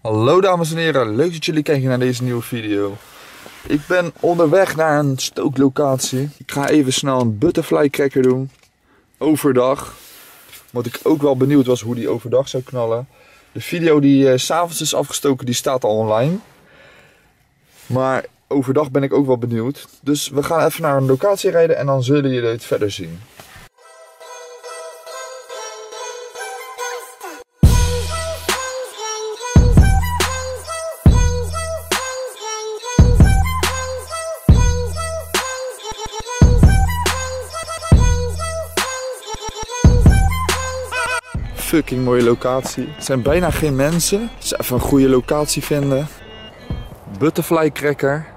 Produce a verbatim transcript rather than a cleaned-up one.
Hallo dames en heren, leuk dat jullie kijken naar deze nieuwe video. Ik ben onderweg naar een stooklocatie. Ik ga even snel een butterfly cracker doen. Overdag. Wat ik ook wel benieuwd was hoe die overdag zou knallen. De video die uh, 's avonds is afgestoken, die staat al online. Maar overdag ben ik ook wel benieuwd. Dus we gaan even naar een locatie rijden en dan zullen jullie het verder zien. Fucking mooie locatie. Er zijn bijna geen mensen. Dus even een goede locatie vinden. Butterfly cracker.